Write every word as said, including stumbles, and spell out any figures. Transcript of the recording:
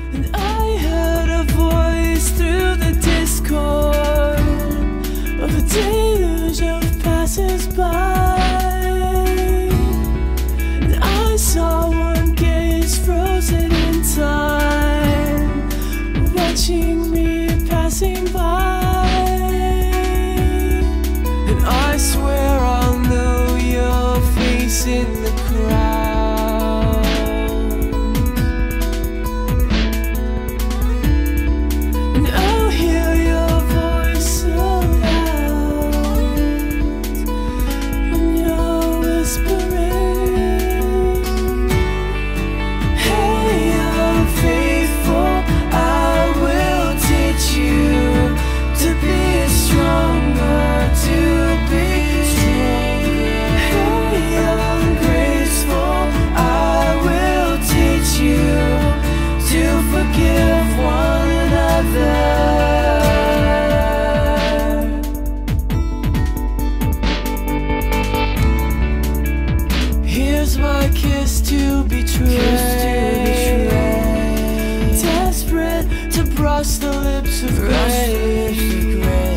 And I heard a voice through the discord of a deluge of passers-by, and I saw one gaze frozen in time, watching me passing by. And I swear I'll know your face in the crowd, and I'll hear your voice so loud when you're whispering, hey, young faithful, I will teach you to be stronger, to be stronger. Hey, young graceful, I will teach you to forgive one another. Here's my kiss to betray, desperate to brush the lips of grace.